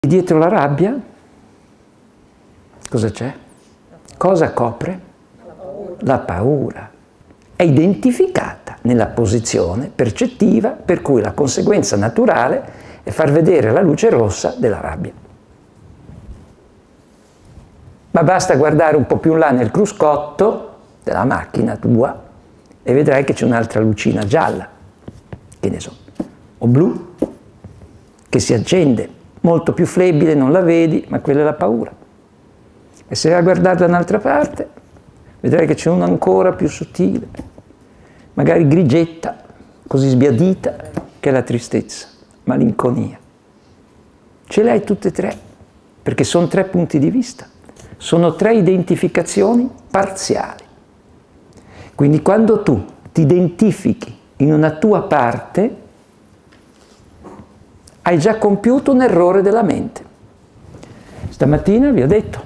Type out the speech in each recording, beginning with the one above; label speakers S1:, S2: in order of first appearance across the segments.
S1: Dietro la rabbia cosa c'è? Cosa copre? La paura. È identificata nella posizione percettiva per cui la conseguenza naturale è far vedere la luce rossa della rabbia. Ma basta guardare un po' più in là nel cruscotto della macchina tua e vedrai che c'è un'altra lucina gialla, che ne so, o blu, che si accende. Molto più flebile, non la vedi, ma quella è la paura. E se vai a guardare da un'altra parte, vedrai che c'è una ancora più sottile, magari grigetta, così sbiadita, che è la tristezza, malinconia. Ce le hai tutte e tre, perché sono tre punti di vista, sono tre identificazioni parziali. Quindi quando tu ti identifichi in una tua parte, hai già compiuto un errore della mente. Stamattina vi ho detto,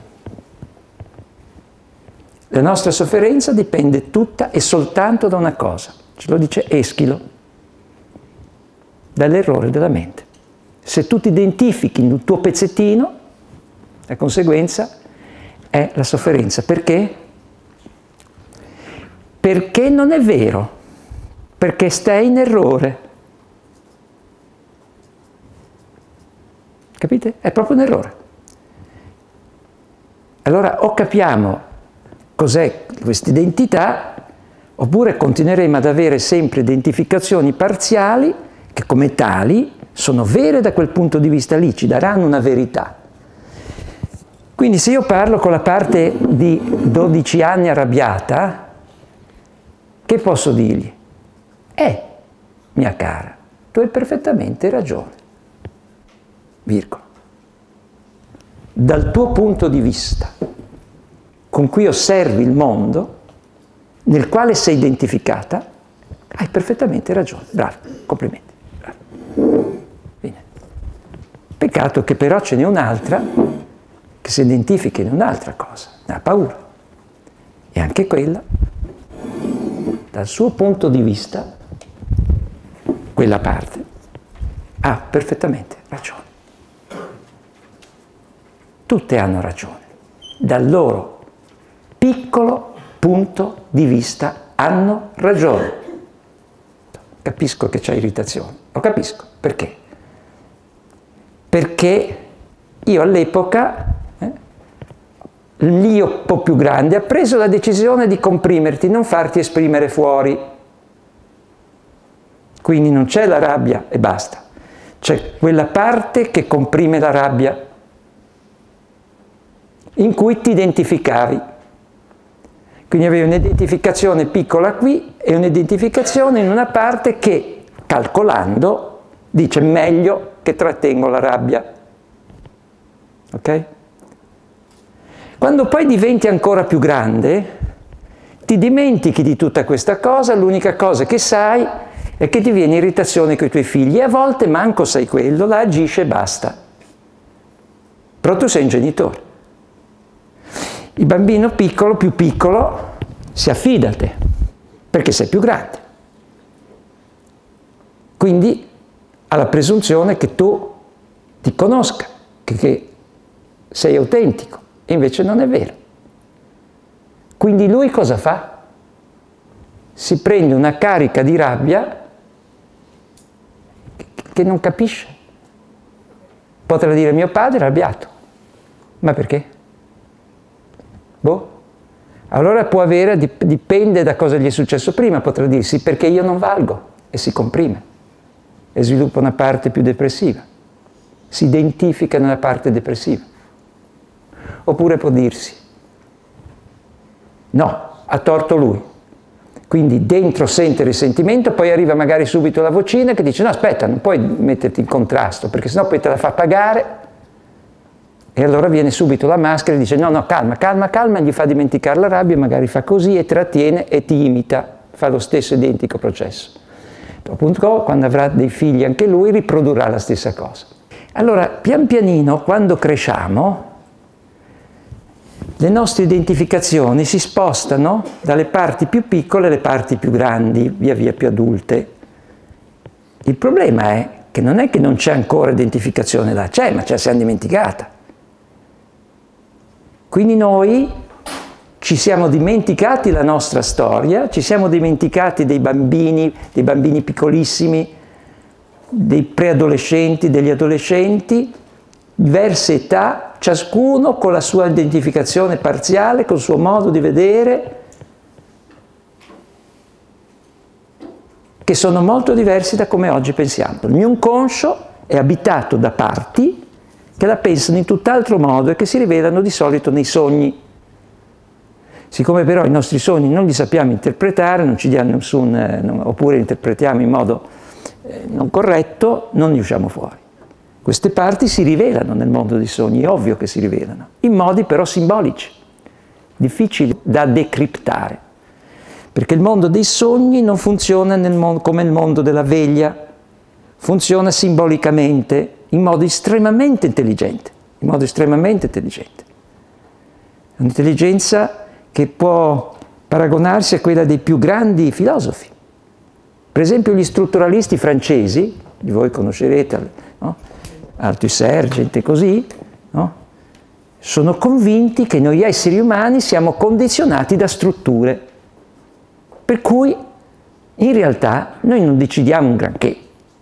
S1: la nostra sofferenza dipende tutta e soltanto da una cosa, ce lo dice Eschilo, dall'errore della mente. Se tu ti identifichi in un tuo pezzettino, la conseguenza è la sofferenza. Perché? Perché non è vero, perché stai in errore. Capite? È proprio un errore. Allora o capiamo cos'è questa identità, oppure continueremo ad avere sempre identificazioni parziali che come tali sono vere da quel punto di vista lì, ci daranno una verità. Quindi se io parlo con la parte di 12 anni arrabbiata, che posso dirgli? Mia cara, tu hai perfettamente ragione. Virgola. Dal tuo punto di vista, con cui osservi il mondo, nel quale sei identificata, hai perfettamente ragione. Bravo, complimenti. Bravo. Bene. Peccato che però ce n'è un'altra che si identifica in un'altra cosa, nella paura. E anche quella, dal suo punto di vista, quella parte ha perfettamente ragione. Tutte hanno ragione, dal loro piccolo punto di vista hanno ragione. Capisco che c'è irritazione, lo capisco, perché? Perché io all'epoca, l'io un po' più grande, ha preso la decisione di comprimerti, non farti esprimere fuori. Quindi non c'è la rabbia e basta, c'è quella parte che comprime la rabbia, in cui ti identificavi. Quindi avevi un'identificazione piccola qui e un'identificazione in una parte che, calcolando, dice meglio che trattengo la rabbia. Ok? Quando poi diventi ancora più grande, ti dimentichi di tutta questa cosa, l'unica cosa che sai è che ti viene irritazione con i tuoi figli e a volte manco sai quello, la agisce e basta. Però tu sei un genitore. Il bambino piccolo, più piccolo, si affida a te, perché sei più grande. Quindi ha la presunzione che tu ti conosca, che sei autentico, e invece non è vero. Quindi lui cosa fa? Si prende una carica di rabbia che non capisce. Potrà dire mio padre è arrabbiato. Ma perché? Boh. Allora può avere, dipende da cosa gli è successo prima, potrà dirsi perché io non valgo e si comprime e sviluppa una parte più depressiva, si identifica nella parte depressiva. Oppure può dirsi no, ha torto lui, quindi dentro sente risentimento, poi arriva magari subito la vocina che dice no aspetta, non puoi metterti in contrasto perché sennò poi te la fa pagare. E allora viene subito la maschera e dice no, calma, calma, calma, gli fa dimenticare la rabbia, magari fa così e trattiene e ti imita, fa lo stesso identico processo. Appunto, quando avrà dei figli anche lui, riprodurrà la stessa cosa. Allora, pian pianino, quando cresciamo, le nostre identificazioni si spostano dalle parti più piccole alle parti più grandi, via via più adulte. Il problema è che non è che non c'è ancora identificazione là, c'è, ma ce la siamo dimenticata. Quindi noi ci siamo dimenticati la nostra storia, ci siamo dimenticati dei bambini piccolissimi, dei preadolescenti, degli adolescenti, diverse età, ciascuno con la sua identificazione parziale, col suo modo di vedere, che sono molto diversi da come oggi pensiamo. Il mio inconscio è abitato da parti che la pensano in tutt'altro modo e che si rivelano di solito nei sogni. Siccome però i nostri sogni non li sappiamo interpretare, non ci diamo oppure interpretiamo in modo non corretto, non ne usciamo fuori. Queste parti si rivelano nel mondo dei sogni, è ovvio che si rivelano, in modi però simbolici, difficili da decriptare, perché il mondo dei sogni non funziona come il mondo della veglia, funziona simbolicamente, in modo estremamente intelligente, Un'intelligenza che può paragonarsi a quella dei più grandi filosofi. Per esempio gli strutturalisti francesi, di voi conoscerete, no? Althusser, gente così, no? Sono convinti che noi esseri umani siamo condizionati da strutture, per cui in realtà noi non decidiamo un granché.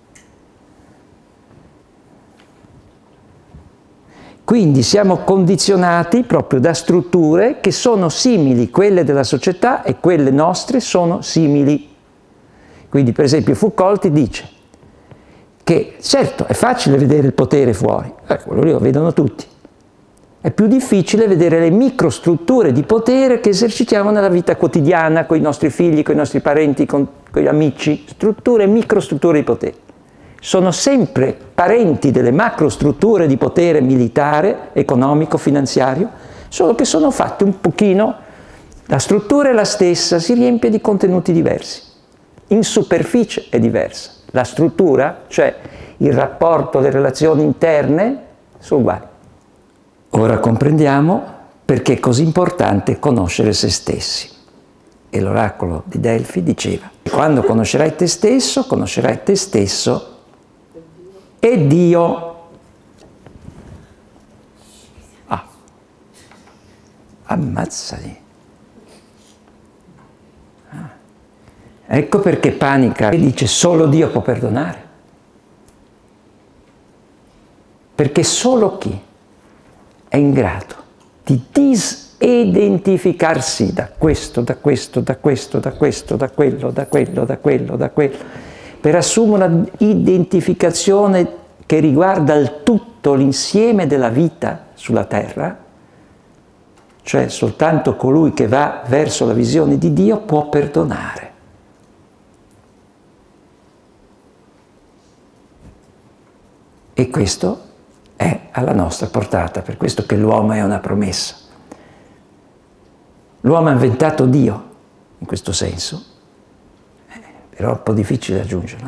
S1: Quindi siamo condizionati proprio da strutture che sono simili, quelle della società e quelle nostre sono simili. Quindi per esempio Foucault ti dice che certo è facile vedere il potere fuori, quello lì lo vedono tutti, è più difficile vedere le microstrutture di potere che esercitiamo nella vita quotidiana con i nostri figli, con i nostri parenti, con gli amici, microstrutture di potere. Sono sempre parenti delle macrostrutture di potere militare, economico, finanziario, solo che sono fatte un pochino, la struttura è la stessa, si riempie di contenuti diversi. In superficie è diversa. La struttura, cioè il rapporto, le relazioni interne, sono uguali. Ora comprendiamo perché è così importante conoscere se stessi. E l'oracolo di Delfi diceva: quando conoscerai te stesso e Dio. Ammazzali. Ecco perché Panica dice solo Dio può perdonare. Perché solo chi è in grado di disidentificarsi da questo, per assumere una identificazione che riguarda il tutto, l'insieme della vita sulla terra, cioè soltanto colui che va verso la visione di Dio può perdonare. E questo è alla nostra portata, per questo che l'uomo è una promessa. L'uomo ha inventato Dio, in questo senso, però è un po' difficile aggiungerlo.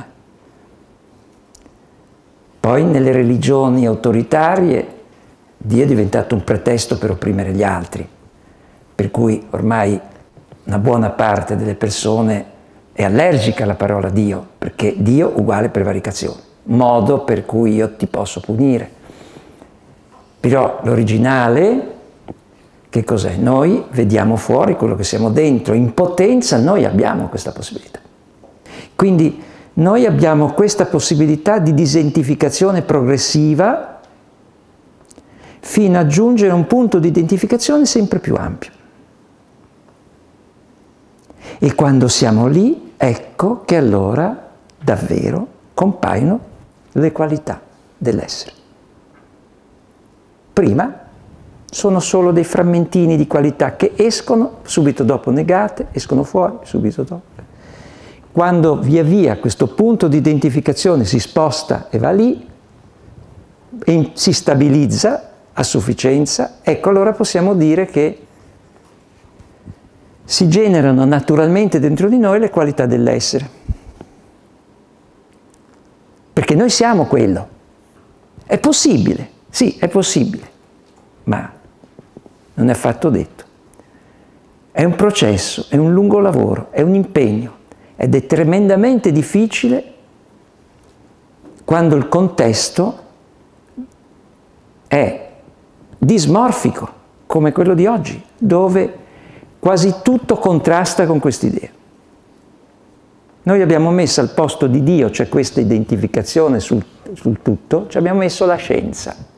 S1: Poi nelle religioni autoritarie Dio è diventato un pretesto per opprimere gli altri, per cui ormai una buona parte delle persone è allergica alla parola Dio, perché Dio uguale prevaricazione, modo per cui io ti posso punire. Però l'originale, che cos'è? Noi vediamo fuori quello che siamo dentro, in potenza noi abbiamo questa possibilità. Quindi noi abbiamo questa possibilità di disidentificazione progressiva fino a giungere a un punto di identificazione sempre più ampio. E quando siamo lì, ecco che allora davvero compaiono le qualità dell'essere. Prima sono solo dei frammentini di qualità che escono subito dopo negate, escono fuori subito dopo. Quando via via questo punto di identificazione si sposta e va lì, e si stabilizza a sufficienza, ecco allora possiamo dire che si generano naturalmente dentro di noi le qualità dell'essere. Perché noi siamo quello. È possibile, sì, è possibile, ma non è affatto detto. È un processo, è un lungo lavoro, è un impegno ed è tremendamente difficile quando il contesto è dismorfico, come quello di oggi, dove quasi tutto contrasta con quest'idea. Noi abbiamo messo al posto di Dio, cioè questa identificazione sul tutto, ci abbiamo messo la scienza.